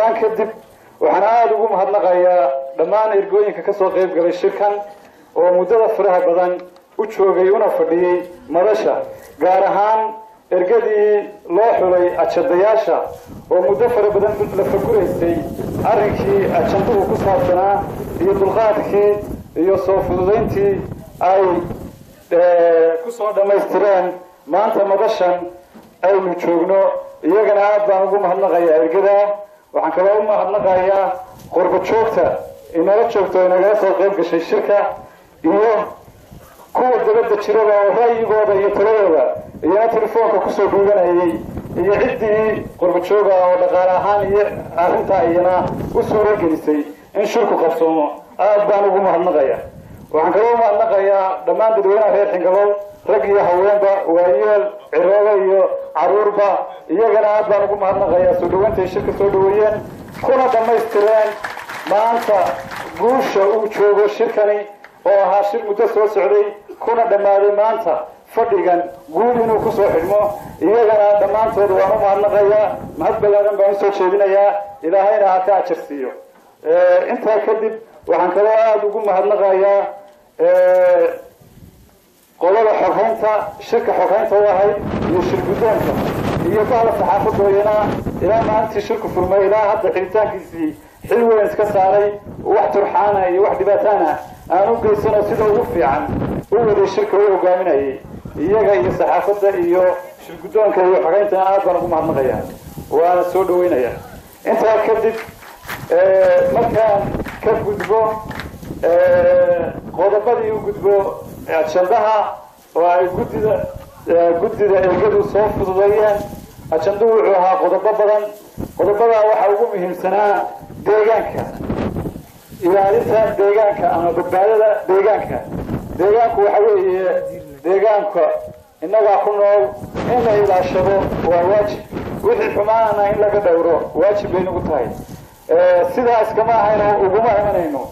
سان كدب وحنا أدوكم هالنقايا لما أنا إرجوين كسر قيب قبل الشركة ومدة فرها بدن وتشوجيونا فدي مرشة جارهان إرجدي لاحولي أشدياشة ومدة فرها بدن لفكره سي أركي أشنطه كسرتنا يدلغاتك يوسف لينتي أي كسر دمستران ما أنت مرشان أي متشوجنو يجنا عاد بانقوم هالنقايا إرجدا وعن كلام هالنقايا قرب شوكته إن لا شوكته إن لا سوق قش الشركة إيوه كل دبل تشربه وهاي جوده يتلوه يا تلفونك كسر دوغنا يعدي قرب شوكه ودقارهان أنت أينا وسورة جلسي إن شركة قصومه عاد بانقوم هالنقايا وعن كلام هالنقايا دمان بدونا غير حنقول رجية هوينبا ويل عروبة عروربا يجنا عاد بانقوم هالنقايا سودوين تشركة سودوين كنا دمستران ما أنت قوش وشوف الشركة أو هاشر متسوى سعودي كنا دماري ما أنت فرديا قولوا كسر حلمه يجنا دمان تروانو ما نغيا ما هتبلغن بأنسو شيبنا يا إلى هنا هتأشرسيو أنت كذب وعن كذا تقول ما هنغيا قولوا حرهنتا شركة حرهنتا وهاي يشركونها يقال الصحافة وينا إلى ما أنت شركة فرما إلى هذا حيتان كيسي حلوة إسكساري واحد رحانة واحد باتانا أنا أقول سنة سيدة وفي عن هو ذي الشركة هو قامنا إيجا الصحافة إيو شركتون كذي حرهنتا أنا بنقوم عن غيان وأنا سود وينا يا أنت كذب مكان كيف قدبو قدبادي وقدبو عشانها وقدد الجدو صوف ضيان عشان دوعها قدبا وحوقهم هم سنة ديجانك إذا لسه ديجانك أنا ببالة ديجانك وحوي ديجانك إنه كنا إن إذا شباب وواجب وذي حمانا إن لقى دوره واجب بينه وتاي سيدا إسكما هينو وجماعة منينو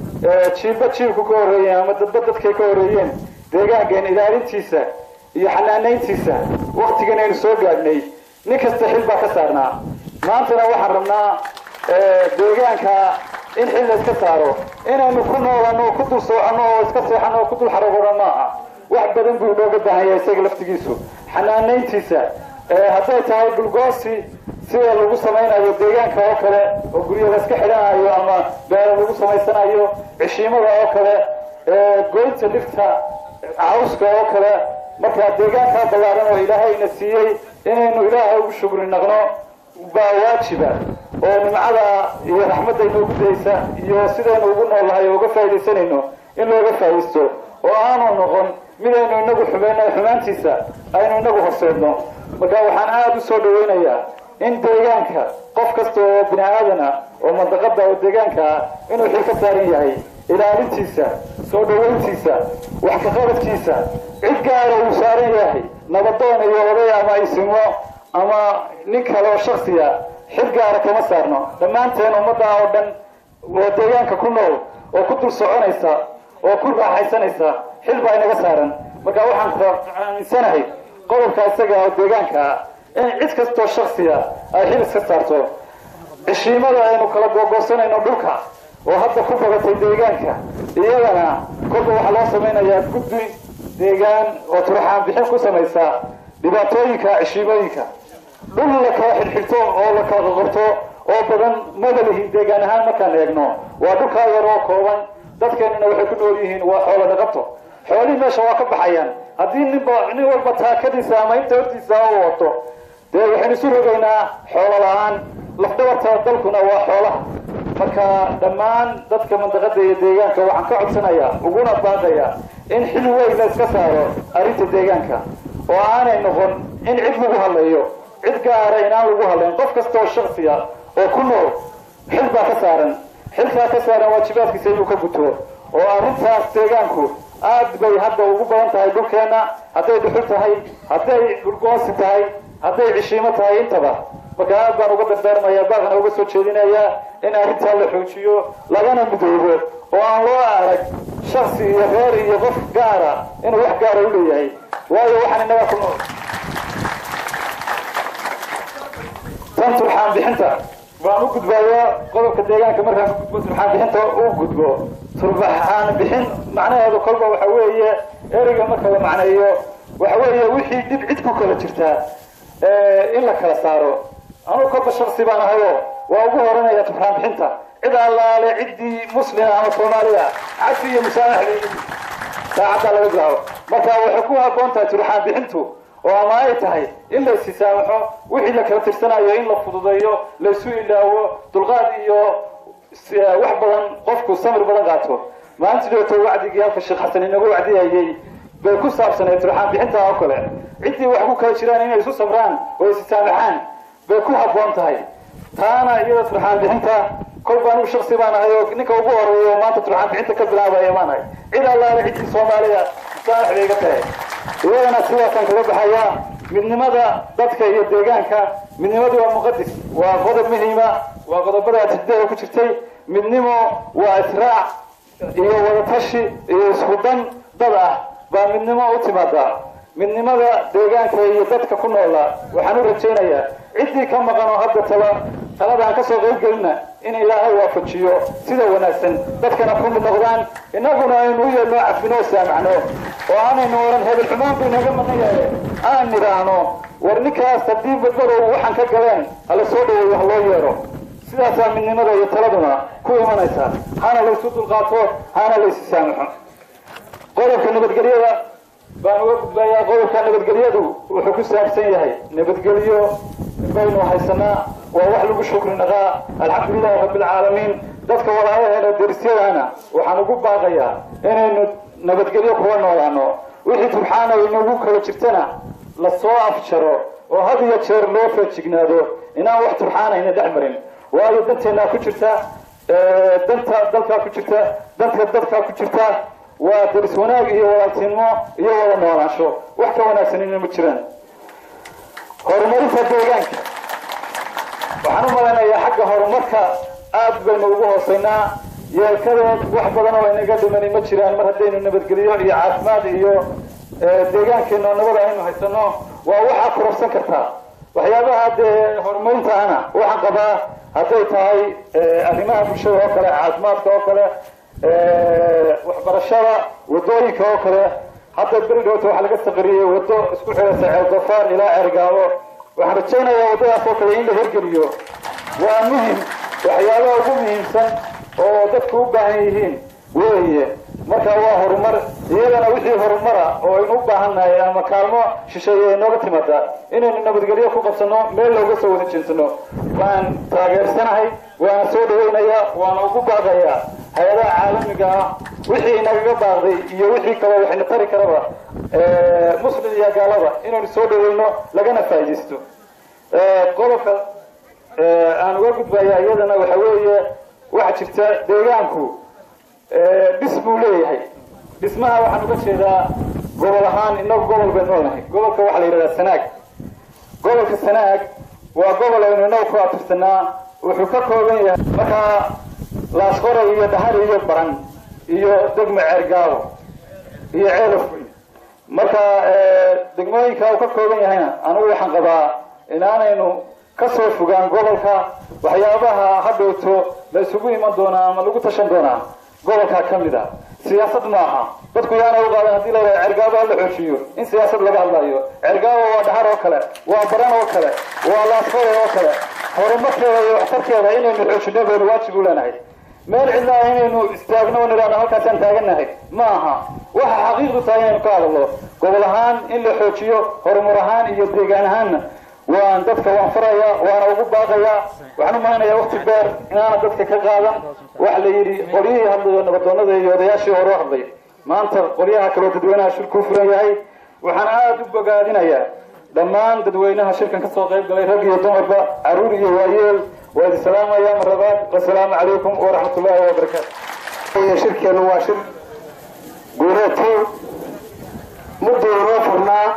تشيل كوريين مدبدت كوريين ديجانك إن إذا لنتيسه يحنانينتيسا وقت جنين سوق قادني نكستحيل بكسرنا ما أنتنا وحرمنا ديجانك إن حل إسكسارو إن نكون وانو كتو سوانو إسكسحنا وكتو حرقنا ما واحد بدن بيقولوا قدها هي سجل فتجيسو حنانينتيسا هذا تاي بالقاسي سوى اللي سمعنا ديجانك وكله وقولي إسكحنا أيوة أما بين اللي سمعنا أيوة عشيمة وكله قلت لفتها عاوزك وكله marka deegaanka balaaran oo Ilaahay na siiyay inaynu Ilaahay ugu shukrin naqno baa waajiba oo nimcada iyo raxmadda inuu gudaysa iyo sidaynu ugu noolahay uga faa'iideysanayno in looga faa'iisto oo aanu noqon midaynu inagu xumaantiisa aynu inagu horseedno marka waxaan aad u soo dhaweynayaa in deegaanka qof kasta oo bini'aadana oo mandaqada oo deegaanka inuu xil ka saaran yahay ilaalintiisa soo dhaweyntiisa wax ka qabadkiisa cid gaar ah uu saaran yahay nabadoon iyo oday ama ismo ama nin kale oo shakhsiya xil gaar ah kama saarno dhammaanteen ummadda oo dhan oo deegaanka ku nool oo ku dul soconaysa oo ku raaxaysanaysa xil baa inaga saaran marka waxaan aaminsanahay qodobka isaga oo deegaanka in cid kastoo shakhsiya ay xil iska saarto cishiimada aynu kala googoosanayno dhulka oo hadda ku bagatay deegaanka iyagana kolba waxa loo samaynayaa guddi deegaan oo turxaan bixin ku samaysa dhibaatooyinka cishiimooyinka dhul la kala xirxirto oo la kala qorto oo badan madalihin deegaan ahaan markaan eegno waa dhulka yar oo kooban dadkeenuna waxay ku nool yihiin waa xoolo dhaqato xoolihii meesha waa ka baxayaan haddii nin walba taakadiisa ama inta hortiisa oo wato dee waxaynu isu rogaynaa xoolo la-aan lafdhabarta dalkuna waa xoolaha marka dhammaan dadka mandaqada iyo deegaanka waxaan ka codsanayaa uguna baaqayaa in xil weyn la iska saaro arrinta deegaanka oo aanay noqon in cid lagu hadlayo cid gaara inaan lagu hadlayn qof kasta oo shakhsiya oo ku nool xil baa ka saaran xilkaa ka saaran waajibaadkiisa inuu ka guto oo arrintaas deegaanku aad bay hadda ugu badan tahay dhulkeena hadday dhuxul tahay hadday dhulgoonsi tahay hadday cishiimo tahay intaba marka aad baan uga dardaarmayaa baaqna uga soo jeedinayaa in arrintaa la xoojiyo lagana midoobo oo aan loo arag shakhsi iyo reer iyo qof gaara inuu wax gaara u leeyahay waayo waxaan inaga ku nool tan turxaan bixinta waan u gudbayaa qodobka deegaanka markaan ku gudbo turxaan bixinta u gudbo turxaan bixin macnaheedu kolba waxa weeye ereyga marka la macneeyo waxa weeye wixii dib cid ku kala jirtaa in la kala saaro anuu kolba shakhsi baan ahayoo waa ugu horanaya turxaan bixinta cid allaale ciddii muslima ama soomaaliya cafi iyo musaamax saacadda laga bilaabo marka waxay ku habboon tahay turxaan bixintu oo ama ay tahay in la isisaamaxo wixii la kala tirsanayo in la fududeeyo la isu ilaawo dulqaad iyo wax badan qofku samir badan qaato maanta dhowto wacdigii halka sheekh xasan inagu wacdiyayay bay ku saabsanayd turxaan bixinta oo kale ciddii wax ku kala jiraan inay isu sabraan oo isisaamaxaan bay ku habboon tahay taana iyada turxaan bixinta kol baan u shakhsi baan ahay oo ninka ugu horeeyo maanta turxaan bixinta ka bilaabaya maan ahay cid allaale ciddii soomaaliya musaamax bay iga tahay iyadana sidaasaan kaga baxayaa midnimada dadka iyo deegaanka midnimadu waa muqadis waa qodob muhiima waa qodobada jidada ku jirtay midnimo waa israac iyo wadatashi iyo isku dan dad ah baa midnimo u timaadaa midnimada deegaanka iyo dadka ku noola waxaan u rajaynayaa ciddii ka maqan oo hadda taladaan ka soo qayb gelina in ilaahay waafajiyo sida wanaagsan dadkana ku mid noqdaan innaguna aynu u yeelno cafino saamacno oo aanaynu oran hebel xumaan buu inaga maqan yahay aan nidhaahno war ninkaas haddii badbadow waxaan ka galeen hala soo dhaweeyo ha loo yeero sidaasaa midnimada iyo taladuna ku imanaysaa hana laysu dulqaato hana laysu saamaxo qodobka nabadgelyada baan uga gudbayaa qodobka nabadgelyadu wuxuu ku saabsan yahay nabadgelyo baynu haysanaa waa wax lagu shukri naqaa alxamdulilahi rabbilcaalamiin dadka walaalaheena derisyadana waxaan ugu baaqayaa inaynu nabadgelyo kuga noolaano wixii turxaana inagu kala jirtana la soo afjaro oo had iyo jeer loo feejignaado inaan wax turxaanayna dhex marin waayo danteennaa ku jirta danta dalkaa ku jirta danka dadkaa ku jirta waa deris wanaag iyo walaaltinimo iyo wada noolaansho wax ka wanaagsanina ma jiraan horumarinta deegaanka waxaan u maleynayaa xagga horumarka aad baynu ugu hooseynaa yeelkadeed wax badan oo inaga dhimani ma jiraan mar haddaynu nabadgelyo iyo caafimaad iyo deegaankeena nabada aynu haysano waa waxaa kororsan kartaa waxyaabaha dee horumarinta ana waxaan qabaa hadday tahay arrimaha bulshada oo kale caafimaadka oo kale waxbarashada wadooyinka oo kale hadda beri dhowta waxaa laga saqariyey wado isku xiraysa ceelgafaar ilaa ceergaabo waxaan rajaynayaa waddadaas oo kale in la hirgeliyo waa muhim waxyaabaha ugu muhiimsan oo dadku u baahan yihiin weeye marka waa horumar iyadana wixii horumara oo aynu u baahannahay ama kaalmo shisheeye ay nooga timaada inaynu nabadgelyo ku qabsano meel looga soo wada jeensano waan taageersanahay waana soo dhawaynayaa waana ugu baaqayaa hay-adaha caalamiga ah wixii inagaga baaqday iyo wixii kaloo waxayna tari karaba muslim iyo gaalaba inaynu soo dhawayno lagana faa'iidaysto qodobka aan uga gudbayaa iyadana waxa weeye waxa jirta deegaanku dhis buu leeyahay dhismaha waxaan uga jeedaa gobol ahaan inagu gobol baynu noolnahay gobolka waxaa la yidhahdaa sanaag gobolka sanaag waa gobol aynu inagu ku atirsanaa wuxuu ka kooban yahay markaa laasqoray iyo dhahar iyo baran iyo degmo ceergaabo iyo ceelaf marka degmooyinka uu ka kooban yahayna anugu waxaan qabaa inaanaynu ka soo fogaan gobolka waxyaabaha hadhowto la isugu iman doonaa ama lagu tashan doonaa gobolka ka mid ah siyaasad maaha dadku yaana u qaadan haddii la yidhaha ceergaabo hala xoojiyo in siyaasad laga hadlayo ceergaabo waa dhahar oo kale waa baran oo kale waa laasqoray oo kale horumarkeeda iyo waxtarkeeda inaynu xoojino baynu waajib u leenahay meel cidlaa inaynu istaagno o nidhaahno halkaasaan taagannahay ma aha waxa xaqiiqdu tahay inaynu ka hadalno gobol ahaan in la xoojiyo horumar ahaan iyo deegaan ahaanna waan dadka waan farayaa waana ugu baaqayaa waxaan u maleynayaa wakti beer inaana dadka ka qaadan waxa la yidhi qolyihii hadlayo nabadoonada iyo odayaashii hore u hadlay maanta qolyaha kaloo dadweynaha shirku furan yahay waxaan aada u bogaadinayaa dhammaan dadweynaha shirkan ka soo qayb galay rag iyo dumarba caruur iyo waayeel waa idin salaamaya marlabaad wasalaamu calaykum waraxmat ullaahi wabarakaatu shirkeenu waa shir guureedku muddo inoo furnaa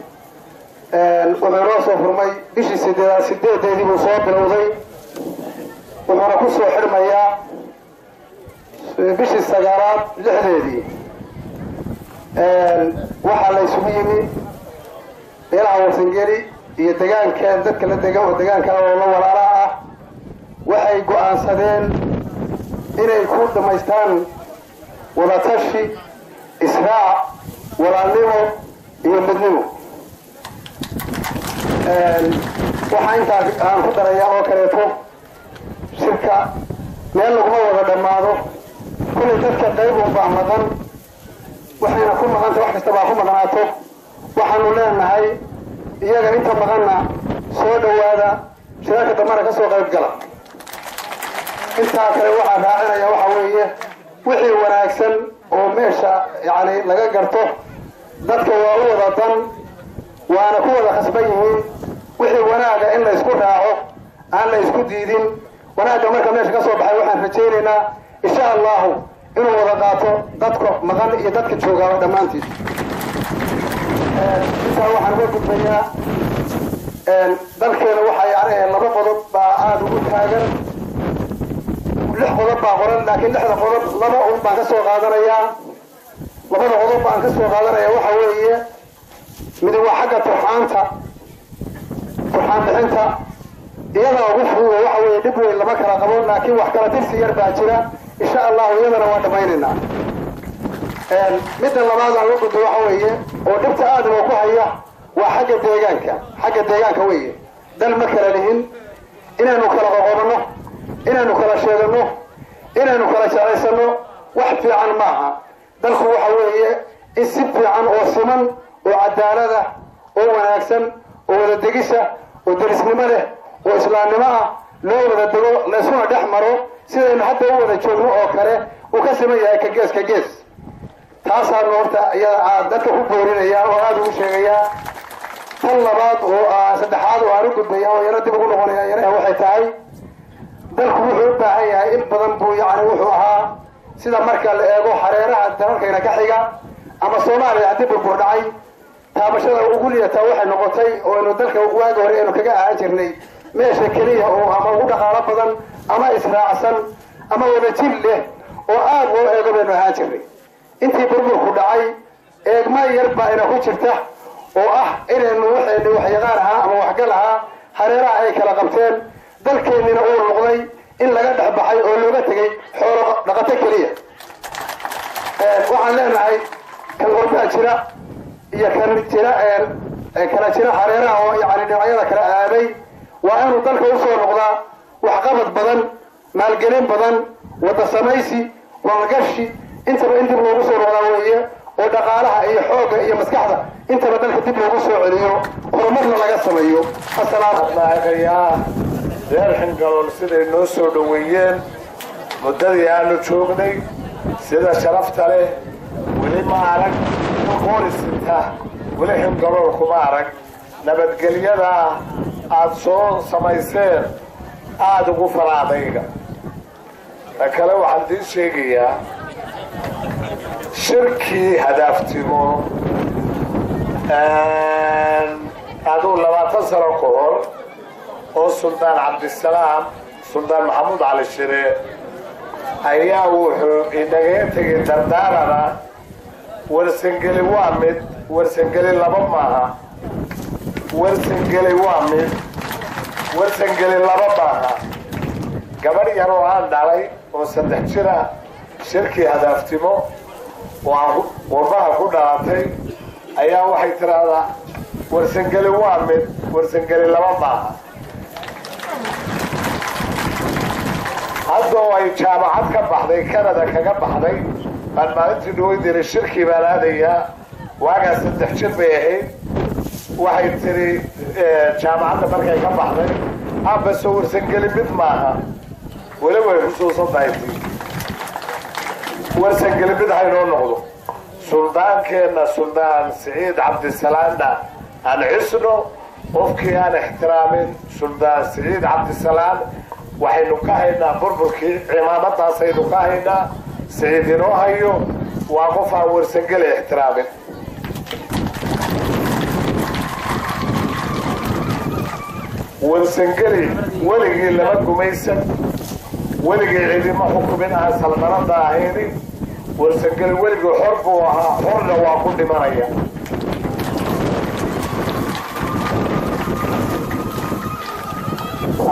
wuxuu inoo soo furmay bishii sideedeedii buu soo bilowday wuxuuna ku soo xirmayaa bishii sagaalaad lixdeedii waxaa la isugu yimi meelaha warsangeli iyo degaankan dadka la dega oo degaanka oo la walaala ah waxay go'aansadeen inay ku dhammaystaan wadatashi israac walaalnimo iyo midnimo waxaa intaa aan ku darayaa oo kaleeto shirka meel laguma wada dhammaado kullay dadka qayb unbaa maqan waxayna ku maqanta wax kasta baa ku maqnaato waxaanu leenahay iyaga inta maqanna soo dhowaada shirarka dambana ka soo qayb gala intaa kale waxaa raacinaya waxa weeye wixii wanaagsan oo meesha yani laga garto dadka waa u wada dan waana ku wada khasban yihiin wixii wanaaga in la isku raaco aan la isku diidin wanaagga marka meesha ka soo baxay waxaan rajaynaynaa insha allahu inuu wada qaato dadka maqan iyo dadka joogaaba dhammaantiis intaa waxaan uga gudbayaa dalkeena waxaa yani laba qodob baa aada ugu taagan 6 qodob baa qoran laakiin 6da qodob laba un baan ka soo qaadanayaa labada qodob baan ka soo qaadanaya waxa weeye mid waa xagga turxaan bixinta iyada ugu fudud waxa weeye dib weyn lama kala qabo laakiin wax kala tirsi yar baa jira insha Allah iyadana waa dhamaynaynaa midda labaad aan ugu gudbo waxa weeye oo dhibta aad ku haya waa xagga deegaanka weeye dal ma kala lihin inaanu kala qoqobno inaanu kala sheegano inaanu kala jeclaysano wax fiican maaha dalku waxa weeye in si fiican oo siman oo cadaalada oo wanaagsan oo wada degisa oo darisnimo leh oo islaamnimo ah loo wada dego la isuna dhex maro sidaynu hadda u wada joogno oo kale uu ka siman yahay ka gees taasaan horta iyada dadka ku boorinaya oo aad ugu sheegaya tan labaad oo saddexaad oo aan u gudbaya oo yana dib ugu noqonaya yana waxay tahay dalku wuxuu u baahan yahay in badan buu yani wuxuu ahaa sida marka la eego xareeraha dalalkayna ka xiga ama Soomaaliya hadii burbur dhacay taabashada ugu liyataa waxay noqotay oo inuu dalka waaga hore inuu kaga ahaan jirnay meesha kaliya oo ama ugu dhaqaalo badan ama israacsan ama wada jir leh oo aad loo eego baynu ahaan jirnay intii burburku dhacay eegma yar baa ina ku jirta oo ah inaynu wax yaqaan ahaa ama waxgal ahaa hareeraha ay kala qabteen dalkeenina uu noqday in laga dhaxbaxay oo looga tagay xoolo dhaqato kaliya waxaan leenahay kan qorbaa jira iyo kan jira kala jira hareeraha oo yani dhinacyada kala aaday waa inuu dalka u soo noqdaa wax qabad badan maalgelin badan wada samaysi walgashi intaba in dib loogu soo noqdaa weeye oo dhaqaalaha iyo xoogga iyo maskaxda intaba dalka dib loogu soo celiyo horumarna laga sameeyo assalaamu calaykum reer Xingalool siday noo soo dhaweeyeen muddadii aanu joognay sida sharafta leh weli ma arag qoorisinta weli Xingalool kuma arag nabadgelyada aad soo samayseen aad ugu faraadayga kale waxaan idin sheegayaa shirkii hadaaftimo aduu 20 sano ka hor oo Sultan Cabdisalaam Sultan Maxamuud Cali Shire ayaa wuxuu inaga tagay dardaarana warsangeli waa mid warsangeli laba maaha warsangeli waa mid warsangeli laba maaha gabadh yar oo aan dhalay oo 3 jir ah shirkii hadaaftimo waa warbaha ku dhalatay ayaa waxay tiraahdaa warsangeli waa mid warsangeli laba maaha hadda ay jaamacad ka baxday Canada kaga baxday baan maalintii dhaweyday shirkii baan aadayaa waaga 3 jir bay ahayd waxay tiri jaamacadda markay ka baxday aba soo warsangeli mid maaha wala way xusuusan tahay warsangeli mid haynoo noqdo suldaankeena Sultan Saciid Cabdisalaam aan cisno qofkii aan ixtiraamin Sultan Saciid Cabdisalaam waxaynu ka haynaa burburkii cimaamadaas aynu ka haynaa Saciid inoo hayo waa qof aan warsangeli ixtiraamin warsangeli weligii lama gumaysan weligii ciidamo xukumin aan saldanada ahayni warsangeli weligii xor buu ahaa xorna waa ku dhimanaya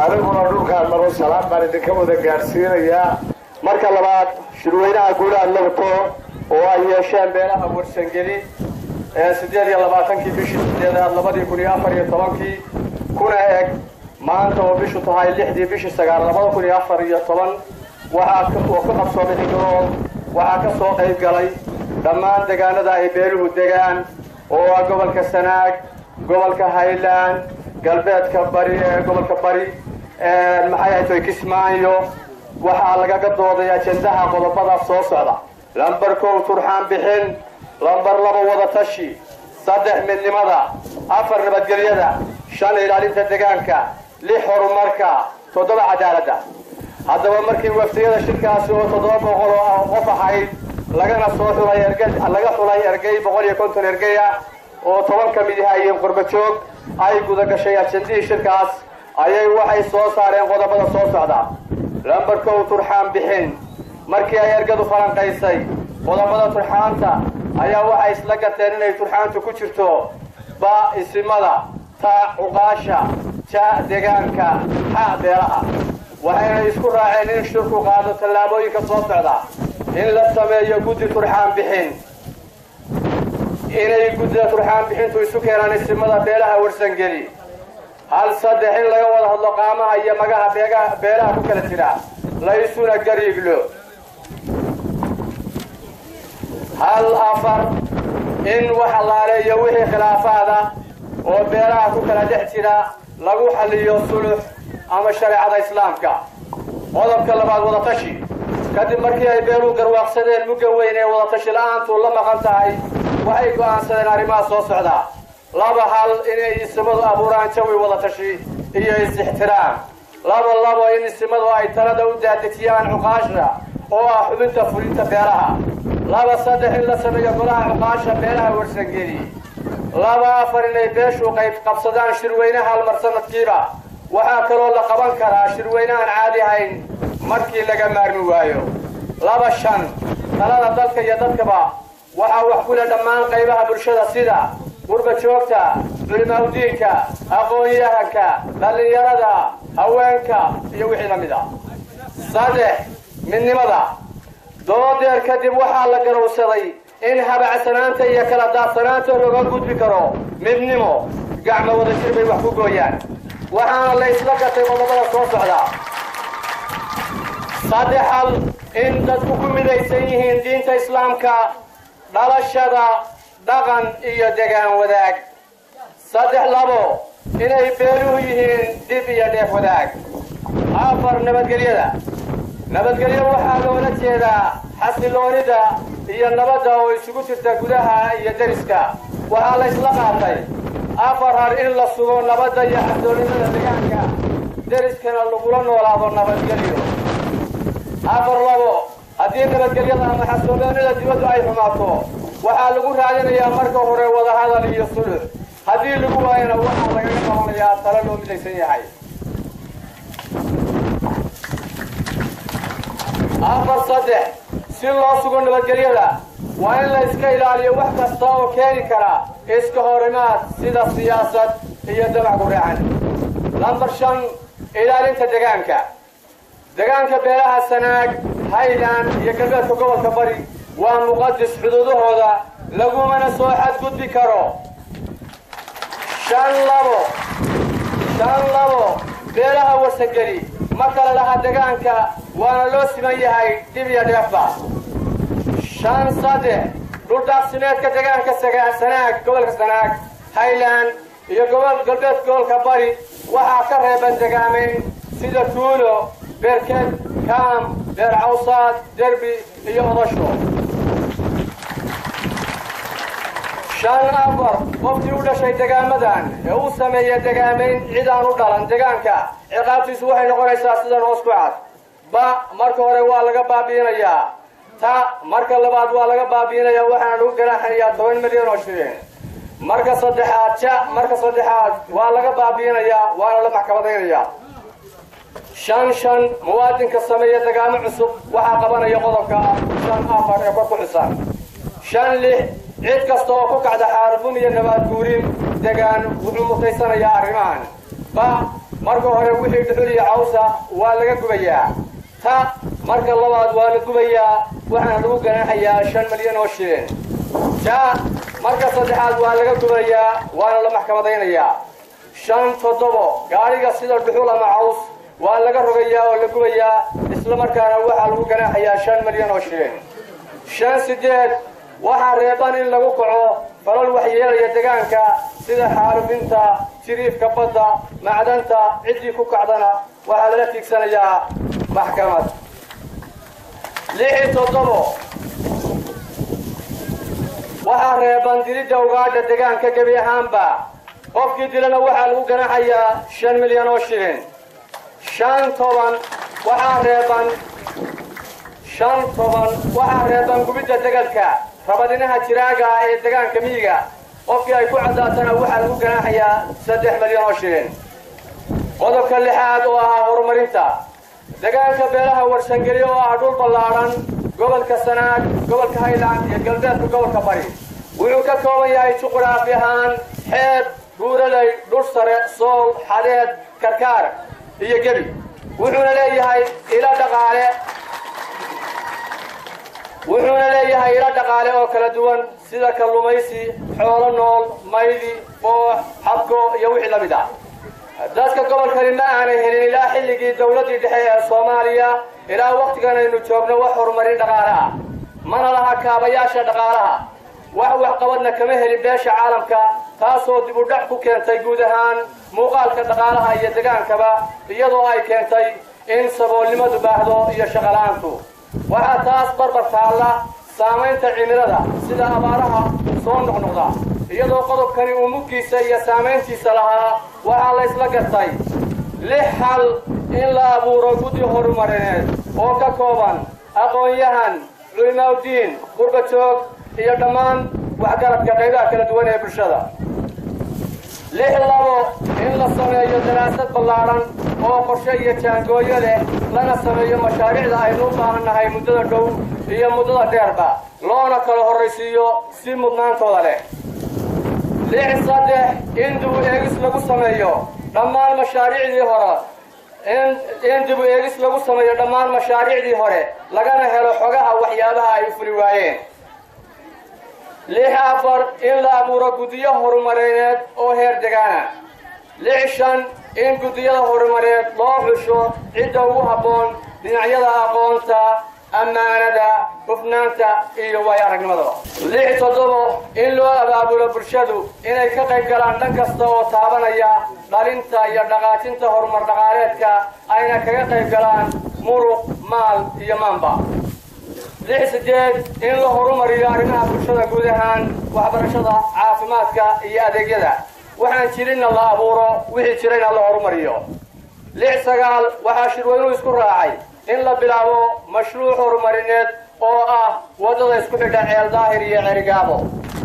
aniguna dhulkaan maro salaam baan idinka wada gaarsiinayaa. marka labaad shirweynaha guulaha labto oo ay yeesheen beelaha warsangeli 28 bishii 2014 kuna eeg maanta oo bishu tahay 6 bishii 2014 waxaa ka qabsoomay xigro waxaa ka soo qayb galay dhammaan deegaanada ay beeluhu degaan oo gobolka Sanaag gobolka Highland galbeedka bari gobolka bari maxay ay Kismaayo waxaa laga dooday ajendaha qodobada soo socda lambar 1 turxaan bixin lambar 2 wada tashi 3 midnimada 4 nabadgelyada 5 ilaalinta deegaanka 6 horumarka 7 cadaaladda haddaba markii wafdiyada shirkaasi oo 700 qof ahayd lagana soo xulay ergey 150 ergey oo 10 ka mid ah qurba joog ay guda gashay ajendii shirkaas ayay waxay soo saareen qodobada soo socda lambar 1 turxaan bixin markii ay ergadu falanqaysay qodobada turxaanta ayaa waxay isla gateen inay turxaantu ku jirto ba isimada ta uqaasha ja deegaanka ha beeraha waxayna isku raaceen in shirku qaado tallaabooyinka soo socda in la sameeyo guddi turxaan bixin inay guddiga turxaan bixintu isu keenaan isimada beelaha warsangeli hal saddex in laga wada hadlo qaamaha iyo magaha beelaha ku kala jira la isuna gariiglo hal afar in wax laaleeyo wixii khilaafaada oo beelaha ku kala dhex jira lagu xaliyo sulux ama shariicada islaamka qodobka labaad wada tashi kadib markii ay beeluhu garwaaqsadeen mugga weyn ee wada tashi la'aantu la maqan tahay waxay go'aansadeen arrimaha soo socda laba hal inay isimadu abuuraan jawi wada tashi iyo is-ixtiraam laba in isimadu ay talada u daadejiyaan cuqaasha oo ah xubinta fulinta beelaha laba saddex in la sameeyo golaha cuqaasha beelaha warsangeli laba afar inay beeshu qayb qabsadaan shirweynaha hal mar sanadkiiba waxaa kaloo la qaban karaa shirweynahan caadi ahayn markii laga maarmi waayo laba shan talada dalka iyo dadkaba waxaa wax ku leh dhammaan qaybaha bulshada sida qurba joogta culimaadudiinka aqoon-yahanka dhallinyarada haweenka iyo wixii la mid ah saddex midnimada doodeer kadib waxaa la garowsaday in habacsanaanta iyo kala daadsanaanta looga gudbi karo midnimo gacmo wada jir bay wax ku gooyaan waxaana la isla gatay qodobada soo socda saddex hal in dadku ku midaysan yihiin diinta islaamka dhalashada dhaqan iyo degaan wadaag saddex labo inay beeluhu yihiin dib iyo dheef wadaag afar nabadgelyo waxaa loola jeedaa xasiloonida iyo nabadda oo isugu jirta gudaha iyo deriska waxaa la isla qaatay afar har in la sugo nabadda iyo xasiloonida deegaanka deriskana lagula noolaado nabadgelyo afar labo haddii nabadgelyada ama xasiloonida dibaddu ay xumaato waxaa lagu raadinayaa marka hore wadahadal iyo sulux haddii lagu waayana waxaa lagaga qabanayaa talo loo midaysan yahay afar saddex si loo sugo nabadgelyada waa in la iska ilaaliyo wax kasta oo keeni kara iska horimaad sida siyaasad iyo damac guraacan lambar shan ilaalinta deegaanka beelaha Sanaag Highland iyo galbeedka gobolka bari waa muqaddis xududahooda lagumana soo xadgudbi karo shan labo beelaha warsangeli ma kala laha deegaanka waana loo siman yahay dib iyo dheefba shan saddex dhuldaaqsimeedka deegaanka Sanaag gobolka Sanaag Highland iyo galbeedka gobolka bari waxaa ka reeban deegaamayn sida tuulo berked kaam beer cawsaad derbi iyo odasho shan afar qofkii u dhashay deegaamadan ee uu sameeya deegaamayn cid aan u dhalan deegaanka ciqaabtiisu waxay noqonaysaa sidan hoos ku cad ba marka hore waa laga baabiinayaa ta marka labaad waa laga baabiinayaa waxaana lagu ganaaxayaa 10 milyan oo shilin marka saddexaad waa laga baabiinayaa waana la maxkamadaynayaa shan muwaadinka sameeya deegaamo cusub waxaa qabanaya qodobka 5 ee kor ku xusan 5 cid kasta oo ku kacda xaarfun iyo nabaad guurin deegaan wuxuu mutaysanayaa arrimahan ba marka hore wixii dhuxul iyo cawsa waa laga gubayaa ta marka labaad waa la gubayaa waxaana lagu ganaaxayaa 5 milyan oo shilin ja marka saddexaad waa laga gubayaa waana la maxkamadaynayaa 5-7 gaariga sida dhuxul ama caws waa laga rogayaa oo la gubayaa isla markaana waxaa lagu ganaaxayaa 5 milyan oo shilin 5-8 waxaa reeban in lagu kaco falal waxyeelaya deegaanka sida xaalufinta jiriifka badda macdanta cidii ku kacdana waxaa lala tiigsanayaa maxkamad 6-7 waxaa reeban dilidda ugaadha deegaanka gebi ahaanba qofkii dilana waxaa lagu ganaaxayaa 5 milyan oo shilin 5-10 waxaa reeban gubidda degalka rabadinaha jiraaga ee deegaanka miyiga qofkii ay ku cadaatana waxaa lagu ganaaxayaa 3 milyan oo shilin qodobka 6 oo ah horumarinta deegaanka beelaha warsangeli oo ah dhul ballaaran gobolka Sanaag gobolka Highland iyo galbeedka gobolka Bari wuxuu ka kooban yahay juqraafi ahaan xeeb buuraley dhul sare sool xadeed karkaar iyo gebi wuxuuna leeyahay ilo dhaqaale oo kala duwan sida kalluumaysi xoolo nool maydi boox xabko iyo wixii la mid ah dadka gobolkani ma aanay helin ilaa xilligii dawladii dhexe ee Soomaaliya ilaa waqtigan aynu joogno wax horumarin dhaqaale ah mana laha kaabayaasha dhaqaalaha wax qabadna kama helin beesha caalamka taasoo dib u dhac ku keentay guud ahaan muuqaalka dhaqaalaha iyo deegaankaba iyadoo ay keentay in saboolnimadu baahdo iyo shaqo la'aantu waxaa taas barbar taalla saamaynta cimilada sida abaaraha soo noqnoqda iyadoo qodobkani uu muggiisa iyo saamayntiisa lahaa waxaa la isla gartay 6 xal in la abuuro guddi horumarineed oo ka kooban aqoon-yahan culimaadudiin qurba joog iyo dhammaan waxgaradka qaybaha kala duwan ee bulshada 6 in la sameeyo daraasad ballaaran oo qorshe iyo jaangooyo leh lana sameeyo mashaariicda aynu u baahannahay muddada dhow iyo muddada dheerba loona kala horraysiiyo si mudnaantooda leh 6 in dib u eegis lagu sameeyo dhammaan mashaariicdii hore lagana helo xogaha waxyaabaha ay fuli waayeen 6 in la abuuro guddiyo horumarineed oo heer deegaana 6 in guddiyada horumarineed loo xusho cidda ugu habboon dhinacyada aqoonta ammaanada hufnaanta iyo waayo-aragnimada 6 in loo abaabulo bulshadu inay ka qayb galaan dhan kasta oo taabanaya dhalinta iyo dhaqaajinta horumar dhaqaaleedka ayna kaga qayb galaan muruq maal iyo maanba 6 in la horumariyo arrimaha bulshada guud ahaan waxbarashada caafimaadka iyo adeegyada waxaan jirinna la abuuro wixii jirayna la horumariyo 6 waxaa shirweynuhu isku raacay in la bilaabo mashruuc horumarineed oo ah wadada isku xidha ceel daahir iyo Ceerigaabo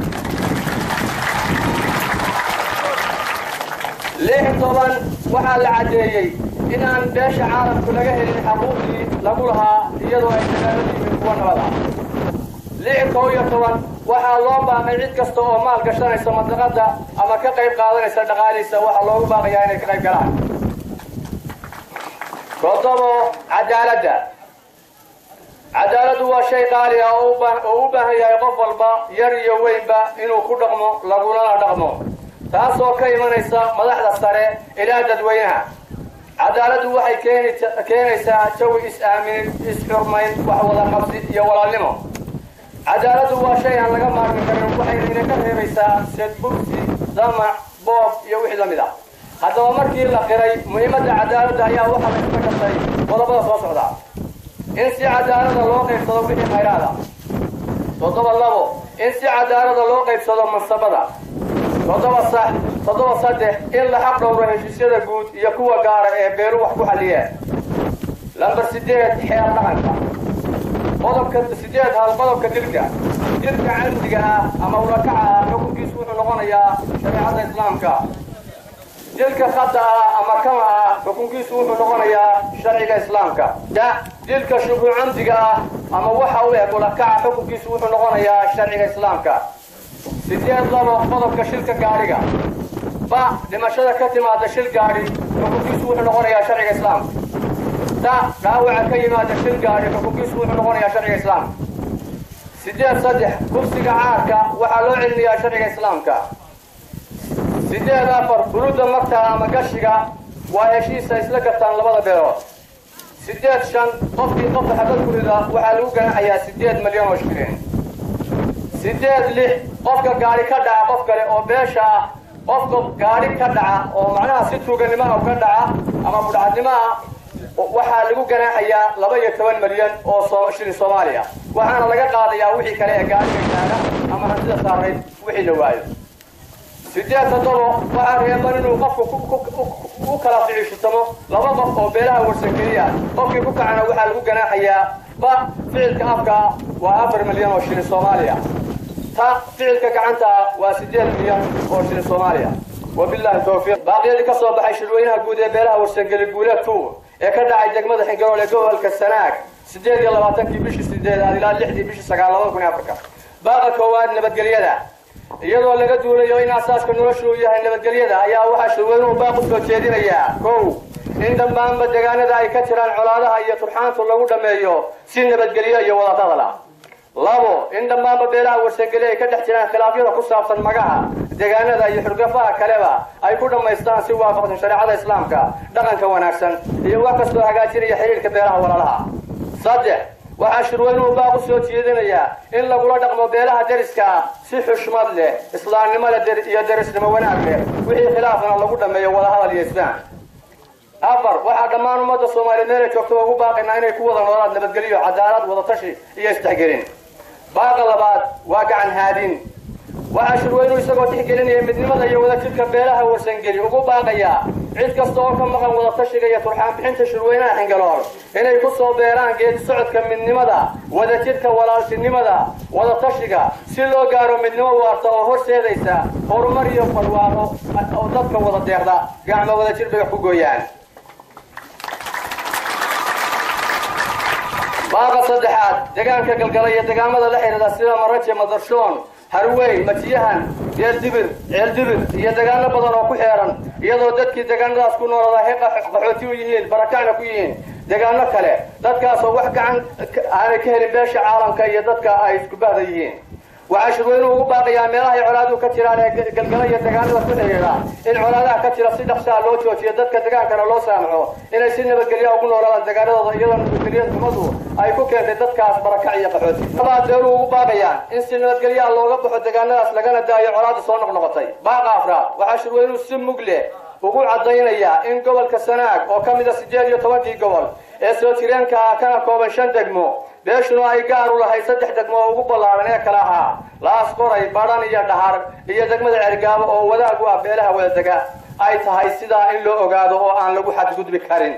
6 waxaa la cadeeyay inaan beesha caalamku laga helin xuquuqdii lagu lahaa iyadoo ay shaqaaladii kuwa nabad ah 6 waxaa loo baaqay cid kasta oo maal gashanaysa madaqada ama ka qayb qaadanaysa dhaqaalihiisa waxaa loogu baaqayaa inay ka qayb galaan cadaaladdu waa shay qaali ah oo u baahan yahay qof walba yar iyo weynba inuu ku dhaqmo lagulana dhaqmo taasoo ka imanaysa madaxda sare ilaa dadweynaha cadaaladdu waxay keenaysaa jawi is-aamin is-xurmayn wax wada qabsi iyo walaalnimo cadaaladdu waa shay aan laga maarmi karin waxayna ka reebaysaa sedbursi damac boob iyo wixii la mid ah haddaba markii la qiray muhiimadda cadaaladda ayaa waxaa la iska gartay qodobada soo socda in si cadaalada loo qaybsado wixii khayraada 7 in si cadaalada loo qaybsado mansabada 7 in la xaq dhowro heshiisyada guud iyo kuwa gaara ee beelu wax ku xalliyeen 8 xeer dhaqanka qodobka 8 qodobka dilka camdiga ah ama ulakaca ah xukunkiisu wuxuu noqonayaa shariicada islaamka dilka khata ah ama kama ah xukunkiisu wuxuu noqonayaa sharciga islaamka dilka shubhu camdiga ah ama waxa uu eg ulakaca xukunkiisu wuxuu noqonayaa sharciga islaamka 8 qodobka shilka gaariga ba dhimashada ka timaada shil gaari xukunkiisu wuxuu noqonayaa sharciga islaamka ta dhaawaca ka yimaada shil gaari xukunkiisu wuxuu noqonayaa sharciga islaamka 8 kursiga caarka waxaa loo celinayaa sharciga islaamka 8 buruda magta ama gashiga waa heshiisa isla gartaan labada beelood 8 qofkii qofka xadad ku rida waxaa lagu ganaxayaa 8 milyan oo shilin 8 qofka gaari ka dhaca qof kale oo beesha ah qofka gaari ka dhaca oo macnaha si tuuganimo ah ka dhaca ama budacadnimo ah waxaa lagu ganaxayaa 12 milyan oo shilin Soomaaliya waxaana laga qaadayaa wixii kale ee gaariga taaga ama hantida saaray wixii la waayo 8 waxaa reeban inuu qofku ku kala ficiltamo laba qof oo beelaha warsageliya qofkii ku kacana waxaa lagu ganaxayaa ba ficilka afka waa 4 milyan oo shilin Soomaaliya ta ficilka gacanta waa 8 milyan oo shilin Soomaaliya wabillahi tawfiiq baaqiyada ka soo baxay shirweynaha guud ee beelaha warsageli guuleedku ee ka dhacay degmada Xingarool ee gobolka Sanaag 28 bishii 8 ilaa 6 bishii 9 2004 baaqa koowaad nabadgelyada iyadoo laga duulayo in asaaska noloshu yahay nabadgelyada ayaa waxa shirweynuhu baaqu soo jeedinayaa kow in dhammaanba deegaanada ay ka jiraan colaadaha iyo turxaantu lagu dhameeyo si nabadgelyo iyo wada hadal ah labo in dhammaanba beelaha warsageli ay ka dhex jiraan khilaafyada ku saabsan magaca deegaanada iyo xurgafaha kaleba ay ku dhameystaan si waafaqsan shariicada islaamka dhaqanka wanaagsan iyo wax kastoo hagaajinaya xiriirka beelaha walaalaha saddex waxaa shirweynuhu baaqu soo jeedinayaa in lagula dhaqmo beelaha deriska si xushmad leh islaamnimo iyo derisnimo wanaag leh wixii khilaafna lagu dhameeyo wada hadal iyo isfaham afar waxaa dhammaan ummadda Soomaaliyeed meel joogto ugu baaqinaa inay ku wada noolaadaan nabadgelyo cadaalad wada tashi iyo isdhexgelin baaqa labaad waa gacan haadin waxaa shirweynuhu isagoo tixgelinaya midnimada iyo wadajirka beelaha warsangeli ugu baaqayaa cid kasta oo ka maqan wada tashiga iyo turxaan bixinta shirweynaha Xingarool inay ku soo beeraan geedi socodka midnimada wadajirka walaaltinimada wada tashiga si loo gaaro midnimo waarta oo horseedaysa horumar iyo barwaaqo oo dadka wada deeqda gacmo wadajir bay ku gooyaan baaqa saddexaad deegaanka galgalay iyo deegaamada la xiriira sida Maraje Madarshoon Harwey Matiyahan Yeeldibir iyo deegaano badan oo ku xeeran iyadoo dadkii deegaanadaas ku noolaa qaxooti u yihiin barakacna ku yihiin deegaano kale dadkaas oo wax gacan aanay ka helin beesha caalamka iyo dadka ay isku baahda yihiin waxaa shirweynuhu ugu baaqayaa meelaha ay colaadu ka jiraan ee galgalay iyo deegaanada ku xiriira in colaadaha ka jira si dhaqso ah loo joojiyo dadka deegaankana loo saamaxo inay si nabadgelyo ugu noolaadaan deegaanadooda iyadoo nabadgelyadu ay ku keentay dadkaas barakac iyo qaxooti beeluhu ugu baaqayaan in si nabadgelyo looga baxo deegaanadaas lagana daayo colaadu soo noqnoqotay baaqa afraad waxaa shirweynuhu si mug leh ugu cadaynayaa in gobolka Sanaag oo ka mid ah 18 gobol ee soo jireenka kana kooban 5 degmo beeshuna ay gaar u lahayd 3 degmo oo ugu ballaaran ee kala ahaa Laas Qoray Badhan iyo Dhahar iyo degmada Cergaabo oo wadaag u ah beelaha wada dega ay tahay sidaa in loo ogaado oo aan lagu xadgudbi karin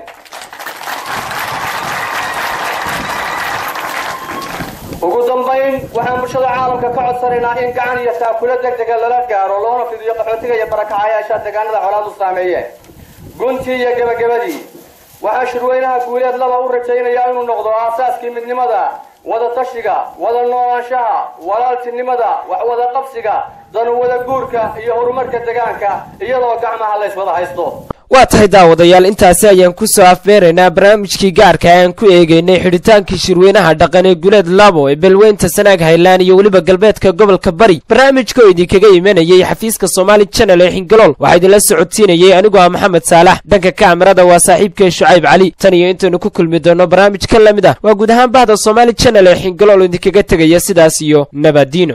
ugu dambayn waxaan bulshada caalamka ka codsanaynaa in gacan iyo taakula degdeg lala gaaro loona fidiyo qaxootiga iyo barakacayaasha deegaanada colaadu saameeyeen guntii iyo gabagabadii waxaa shirweynaha guuleed laba u rajaynayaa inuu noqdo aasaaskii midnimada wada tashiga wada noolaanshaha walaaltinimada wax wada qabsiga dan wada guurka iyo horumarka deegaanka iyadoo gacmaha la iswada haysto waa tahay daawadayaal intaasi ayaan ku soo afbeeraynaa barnaamijkii gaarka aan ku eegaynay xidhitaankii shirweynaha dhaqan ee guuleed labo ee beelweynta Sanaag Highland iyo weliba galbeedka gobolka Bari barnaamijka oo idinkaga imanayay xafiiska Somali Channel ee Xingarool waxaa idinla socodsiinayay anigoo Maxamed Saalax dhanka kaamirada waa saaxiibkay Shucayb Cali tan iyo intaanu ku kulmi doono barnaamij ka lamid ah waa guud ahaan bahda Somali Channel ee Xingarool idinkaga tagaya sidaas iyo nabadiino